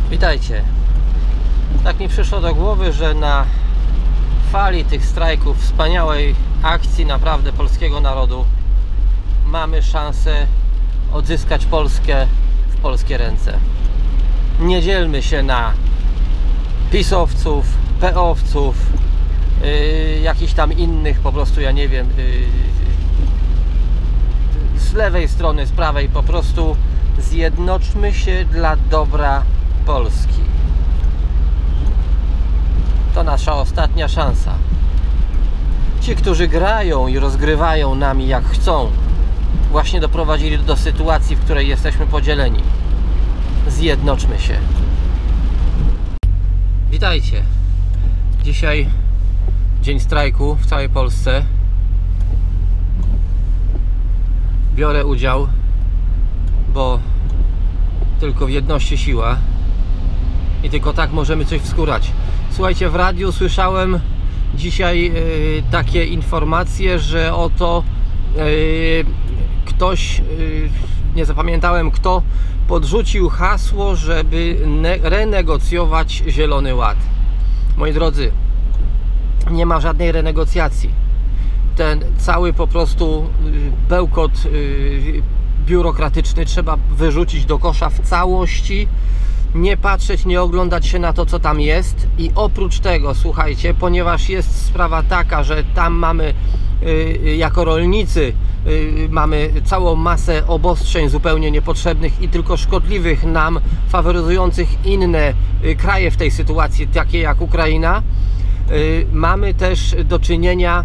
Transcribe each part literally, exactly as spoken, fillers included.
Witajcie. Tak mi przyszło do głowy, że na fali tych strajków, wspaniałej akcji naprawdę polskiego narodu, mamy szansę odzyskać Polskę w polskie ręce. Nie dzielmy się na pisowców, peowców, yy, jakichś tam innych, po prostu ja nie wiem, yy, z lewej strony, z prawej, po prostu zjednoczmy się dla dobra Polski. To nasza ostatnia szansa. Ci, którzy grają i rozgrywają nami jak chcą, właśnie doprowadzili do sytuacji, w której jesteśmy podzieleni. Zjednoczmy się. Witajcie. Dzisiaj dzień strajku w całej Polsce. Biorę udział, bo tylko w jedności siła i tylko tak możemy coś wskórać. Słuchajcie, w radiu słyszałem dzisiaj yy, takie informacje, że oto yy, ktoś, yy, nie zapamiętałem kto, podrzucił hasło, żeby renegocjować Zielony Ład. Moi drodzy, nie ma żadnej renegocjacji. Ten cały po prostu bełkot yy, biurokratyczny trzeba wyrzucić do kosza w całości, nie patrzeć, nie oglądać się na to, co tam jest. I oprócz tego, słuchajcie, ponieważ jest sprawa taka, że tam mamy yy, jako rolnicy yy, mamy całą masę obostrzeń zupełnie niepotrzebnych i tylko szkodliwych nam, faworyzujących inne yy, kraje w tej sytuacji, takie jak Ukraina, yy, mamy też do czynienia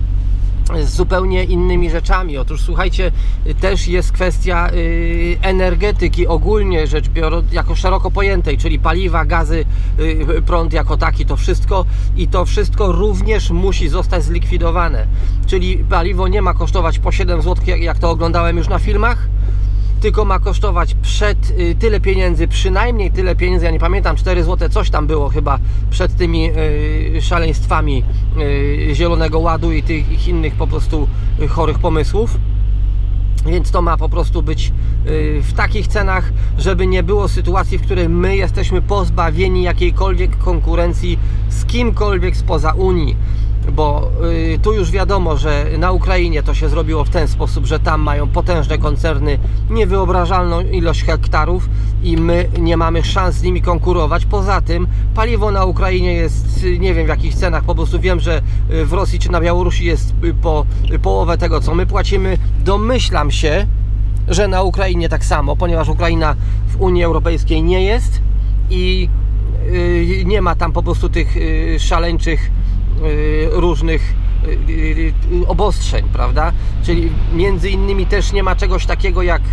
z zupełnie innymi rzeczami. Otóż słuchajcie, też jest kwestia y, energetyki ogólnie rzecz biorąc, jako szeroko pojętej, czyli paliwa, gazy, y, prąd jako taki, to wszystko i to wszystko również musi zostać zlikwidowane. Czyli paliwo nie ma kosztować po siedem złotych, jak, jak to oglądałem już na filmach, tylko ma kosztować przed y, tyle pieniędzy, przynajmniej tyle pieniędzy, ja nie pamiętam, cztery złote coś tam było chyba przed tymi y, szaleństwami y, Zielonego Ładu i tych innych po prostu y, chorych pomysłów. Więc to ma po prostu być y, w takich cenach, żeby nie było sytuacji, w której my jesteśmy pozbawieni jakiejkolwiek konkurencji z kimkolwiek spoza Unii. Bo y, tu już wiadomo, że na Ukrainie to się zrobiło w ten sposób, że tam mają potężne koncerny, niewyobrażalną ilość hektarów i my nie mamy szans z nimi konkurować. Poza tym paliwo na Ukrainie jest, nie wiem w jakich cenach, po prostu wiem, że w Rosji czy na Białorusi jest po połowę tego, co my płacimy. Domyślam się, że na Ukrainie tak samo, ponieważ Ukraina w Unii Europejskiej nie jest i y, nie ma tam po prostu tych y, szaleńczych różnych obostrzeń, prawda? Czyli między innymi też nie ma czegoś takiego jak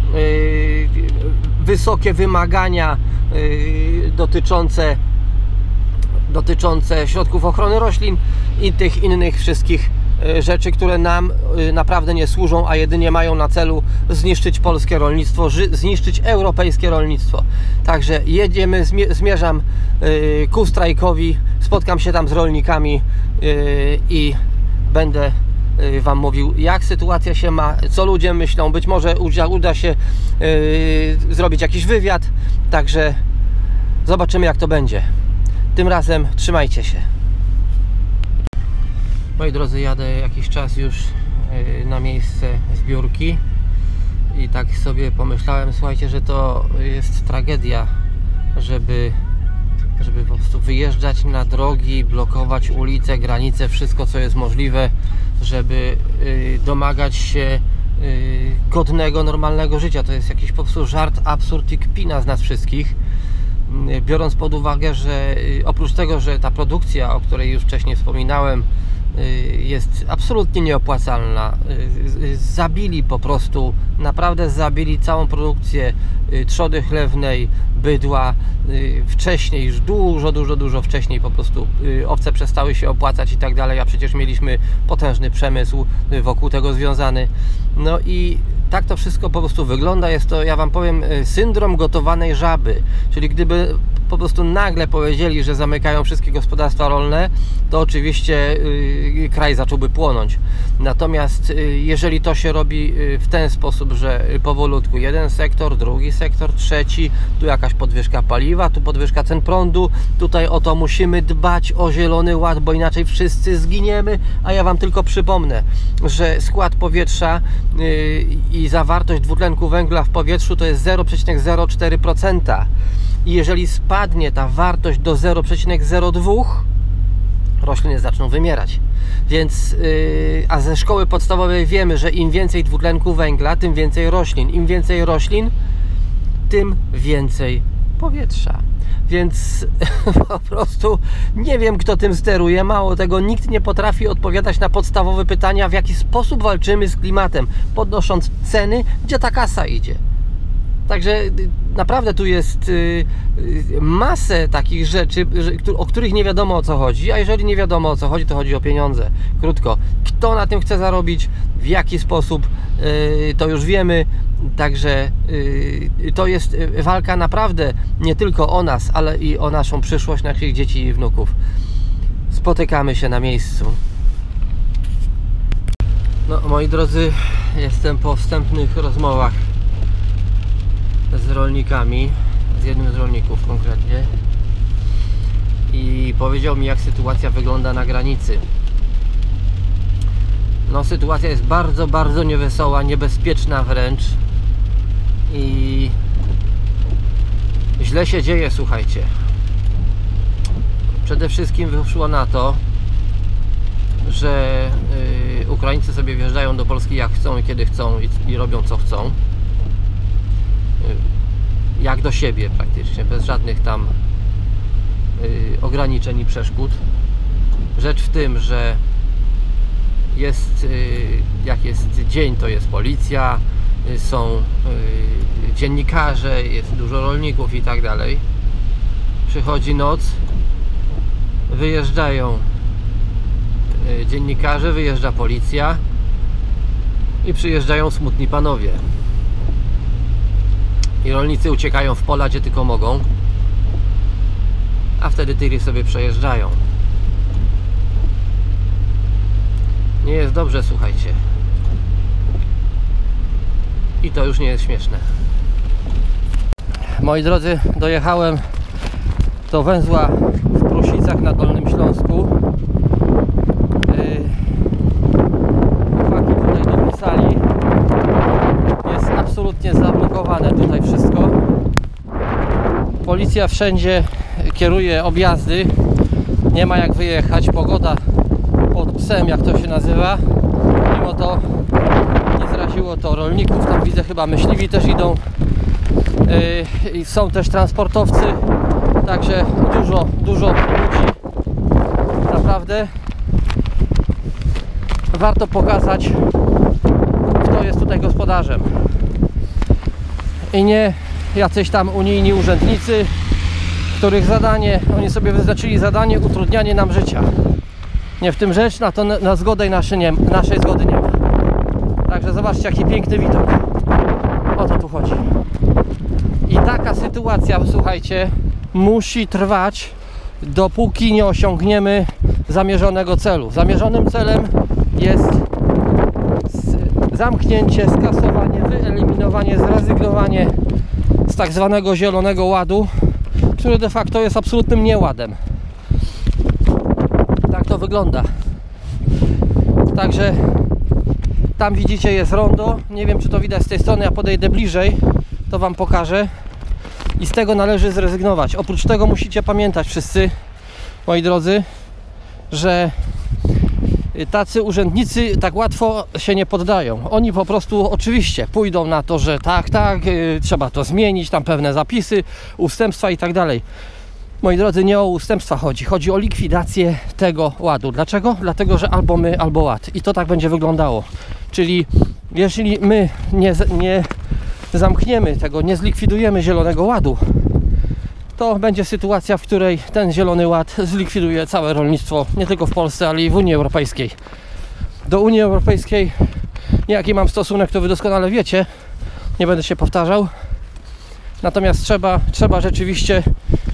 wysokie wymagania dotyczące dotyczące środków ochrony roślin i tych innych wszystkich rzeczy, które nam naprawdę nie służą, a jedynie mają na celu zniszczyć polskie rolnictwo, zniszczyć europejskie rolnictwo. Także jedziemy, zmierzam ku strajkowi, spotkam się tam z rolnikami i będę Wam mówił, jak sytuacja się ma, co ludzie myślą. Być może uda, uda się zrobić jakiś wywiad, także zobaczymy, jak to będzie. Tym razem trzymajcie się. Moi drodzy, jadę jakiś czas już na miejsce zbiórki i tak sobie pomyślałem, słuchajcie, że to jest tragedia, żeby, żeby po prostu wyjeżdżać na drogi, blokować ulice, granice, wszystko co jest możliwe, żeby domagać się godnego, normalnego życia. To jest jakiś po prostu żart, absurd i kpina z nas wszystkich. Biorąc pod uwagę, że oprócz tego, że ta produkcja, o której już wcześniej wspominałem, jest absolutnie nieopłacalna, zabili po prostu, naprawdę zabili całą produkcję trzody chlewnej, bydła wcześniej, już dużo, dużo, dużo wcześniej po prostu owce przestały się opłacać i tak dalej, a przecież mieliśmy potężny przemysł wokół tego związany. No i tak to wszystko po prostu wygląda. Jest to, ja Wam powiem, syndrom gotowanej żaby, czyli gdyby po prostu nagle powiedzieli, że zamykają wszystkie gospodarstwa rolne, to oczywiście yy, kraj zacząłby płonąć. Natomiast yy, jeżeli to się robi yy, w ten sposób, że powolutku jeden sektor, drugi sektor, trzeci, tu jakaś podwyżka paliwa, tu podwyżka cen prądu, tutaj o to musimy dbać, o zielony ład, bo inaczej wszyscy zginiemy, a ja Wam tylko przypomnę, że skład powietrza yy, i zawartość dwutlenku węgla w powietrzu to jest zero przecinek zero cztery procent. I jeżeli spadnie ta wartość do zero przecinek zero dwa, rośliny zaczną wymierać. Więc, yy, a ze szkoły podstawowej wiemy, że im więcej dwutlenku węgla, tym więcej roślin. Im więcej roślin, tym więcej powietrza. Więc po prostu nie wiem, kto tym steruje. Mało tego, nikt nie potrafi odpowiadać na podstawowe pytania, w jaki sposób walczymy z klimatem, podnosząc ceny, gdzie ta kasa idzie. Także naprawdę tu jest masę takich rzeczy, o których nie wiadomo, o co chodzi. A jeżeli nie wiadomo, o co chodzi, to chodzi o pieniądze. Krótko. Kto na tym chce zarobić, w jaki sposób, to już wiemy. Także to jest walka naprawdę nie tylko o nas, ale i o naszą przyszłość, naszych dzieci i wnuków. Spotykamy się na miejscu. No, moi drodzy, jestem po wstępnych rozmowach z rolnikami, z jednym z rolników konkretnie, i powiedział mi, jak sytuacja wygląda na granicy. No, sytuacja jest bardzo, bardzo niewesoła, niebezpieczna wręcz i źle się dzieje, słuchajcie. Przede wszystkim wyszło na to, że yy, Ukraińcy sobie wjeżdżają do Polski jak chcą i kiedy chcą i, i robią co chcą. Jak do siebie praktycznie, bez żadnych tam yy, ograniczeń i przeszkód. Rzecz w tym, że jest, yy, jak jest dzień, to jest policja, yy, są yy, dziennikarze, jest dużo rolników i tak dalej. Przychodzi noc, wyjeżdżają yy, dziennikarze, wyjeżdża policja i przyjeżdżają smutni panowie. I rolnicy uciekają w pola, gdzie tylko mogą, a wtedy tiry sobie przejeżdżają. Nie jest dobrze, słuchajcie. I to już nie jest śmieszne. Moi drodzy, dojechałem do węzła w Prusicach na Dolnym Śląsku. Chłopaki tutaj dopisali. Jest absolutnie zablokowane tutaj wszystko. Policja wszędzie kieruje objazdy. Nie ma jak wyjechać. Pogoda pod psem, jak to się nazywa. Mimo to nie zraziło to rolników. Tam widzę, chyba myśliwi też idą. Yy, są też transportowcy. Także dużo, dużo ludzi. Naprawdę warto pokazać, kto jest tutaj gospodarzem. I nie jacyś tam unijni urzędnicy, których zadanie, oni sobie wyznaczyli zadanie utrudnianie nam życia. Nie w tym rzecz, na to na zgodę naszej, nie, naszej zgody nie ma. Także zobaczcie, jaki piękny widok. O to tu chodzi. I taka sytuacja, słuchajcie, musi trwać, dopóki nie osiągniemy zamierzonego celu. Zamierzonym celem jest zamknięcie, skasowanie, wyeliminowanie, zrezygnowanie z tak zwanego zielonego ładu, który de facto jest absolutnym nieładem. Tak to wygląda. Także tam widzicie, jest rondo. Nie wiem, czy to widać z tej strony, ja podejdę bliżej, to wam pokażę. I z tego należy zrezygnować. Oprócz tego musicie pamiętać wszyscy, moi drodzy, że tacy urzędnicy tak łatwo się nie poddają. Oni po prostu oczywiście pójdą na to, że tak, tak, yy, trzeba to zmienić, tam pewne zapisy, ustępstwa i tak dalej. Moi drodzy, nie o ustępstwa chodzi. Chodzi o likwidację tego ładu. Dlaczego? Dlatego, że albo my, albo ład. I to tak będzie wyglądało. Czyli jeśli my nie, nie zamkniemy tego, nie zlikwidujemy zielonego ładu, to będzie sytuacja, w której ten zielony ład zlikwiduje całe rolnictwo, nie tylko w Polsce, ale i w Unii Europejskiej. Do Unii Europejskiej, jaki mam stosunek, to wy doskonale wiecie, nie będę się powtarzał. Natomiast trzeba, trzeba rzeczywiście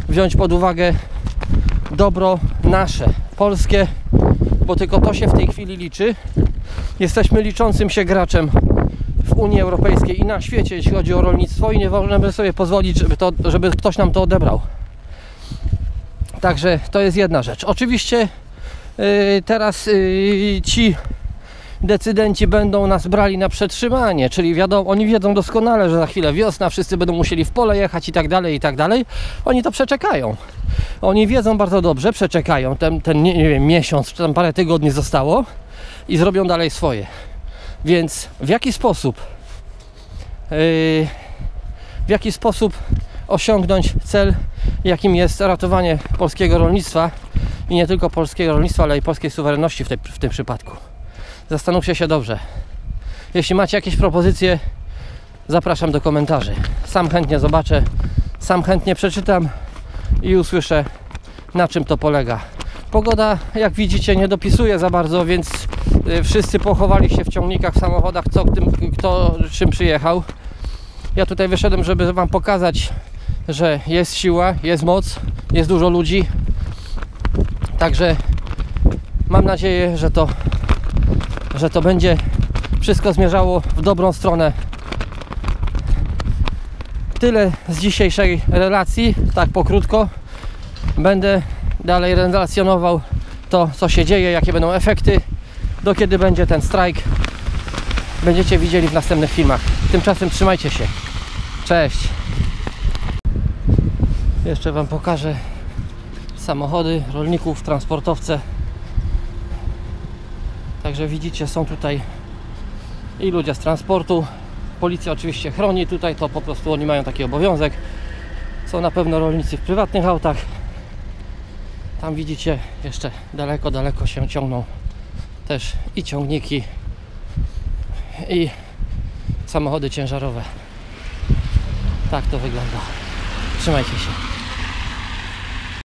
wziąć pod uwagę dobro nasze, polskie, bo tylko to się w tej chwili liczy. Jesteśmy liczącym się graczem w Unii Europejskiej i na świecie, jeśli chodzi o rolnictwo, i nie możemy sobie pozwolić, żeby, to, żeby ktoś nam to odebrał. Także to jest jedna rzecz. Oczywiście yy, teraz yy, ci decydenci będą nas brali na przetrzymanie, czyli wiadomo, oni wiedzą doskonale, że za chwilę wiosna, wszyscy będą musieli w pole jechać i tak dalej, i tak dalej. Oni to przeczekają. Oni wiedzą bardzo dobrze, przeczekają ten, ten nie, nie wiem, miesiąc, czy tam parę tygodni zostało i zrobią dalej swoje. Więc w jaki sposób yy, w jaki sposób osiągnąć cel, jakim jest ratowanie polskiego rolnictwa i nie tylko polskiego rolnictwa, ale i polskiej suwerenności w, tej, w tym przypadku. Zastanówcie się dobrze. Jeśli macie jakieś propozycje, zapraszam do komentarzy. Sam chętnie zobaczę, sam chętnie przeczytam i usłyszę, na czym to polega. Pogoda, jak widzicie, nie dopisuje za bardzo, więc wszyscy pochowali się w ciągnikach, w samochodach, co, kto czym przyjechał. Ja tutaj wyszedłem, żeby wam pokazać, że jest siła, jest moc, jest dużo ludzi. Także mam nadzieję, że to, że to będzie wszystko zmierzało w dobrą stronę. Tyle z dzisiejszej relacji, tak pokrótko. Będę dalej relacjonował to, co się dzieje, jakie będą efekty, do kiedy będzie ten strajk. Będziecie widzieli w następnych filmach. Tymczasem trzymajcie się. Cześć. Jeszcze wam pokażę samochody rolników, transportowce. Także widzicie, są tutaj i ludzie z transportu. Policja oczywiście chroni tutaj, to po prostu oni mają taki obowiązek. Są na pewno rolnicy w prywatnych autach. Tam widzicie, jeszcze daleko, daleko się ciągną też i ciągniki, i samochody ciężarowe. Tak to wygląda. Trzymajcie się.